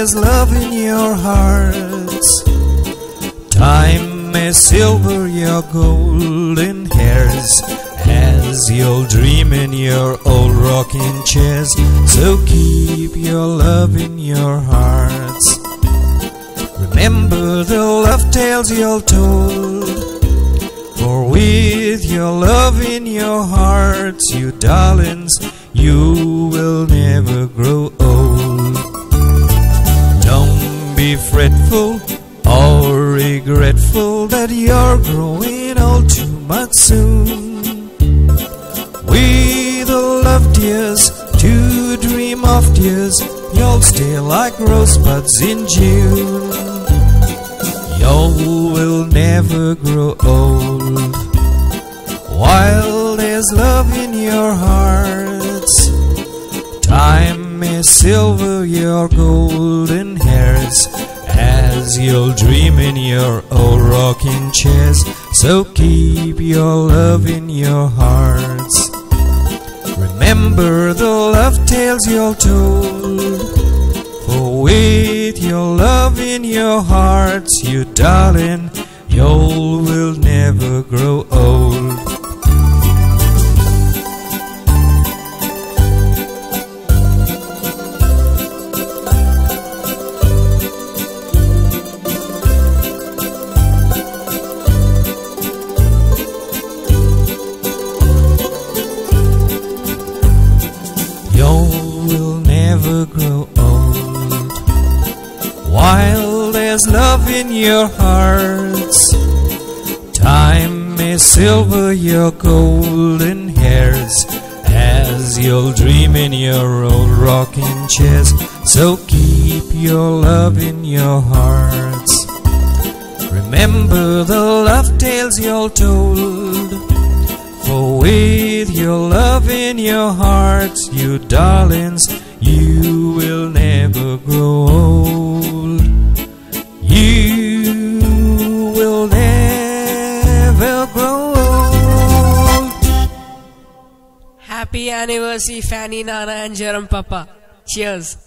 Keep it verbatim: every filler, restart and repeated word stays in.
there's love in your hearts, time may silver your golden hairs, as you'll dream in your old rocking chairs. So keep your love in your hearts. Remember the love tales you're told, for with your love in your hearts, you darlings, you will never grow old. Don't be fretful or regretful that you're growing old too much soon. With the love tears to dream of tears, you'll stay like rosebuds in June. You will never grow old while there's love in your hearts, time may silver your golden hairs, as you'll dream in your old rocking chairs. So keep your love in your hearts. Remember the love tales you're told, for with your love in your hearts, you darling, you will never grow old. Never grow old while there's love in your hearts, time may silver your golden hairs, as you'll dream in your old rocking chairs. So keep your love in your hearts. Remember the love tales you're told, for with your love in your hearts, you darlings, you will never grow old. You will never grow old. Happy anniversary, Fanny, Nana and Jerome Papa. Cheers.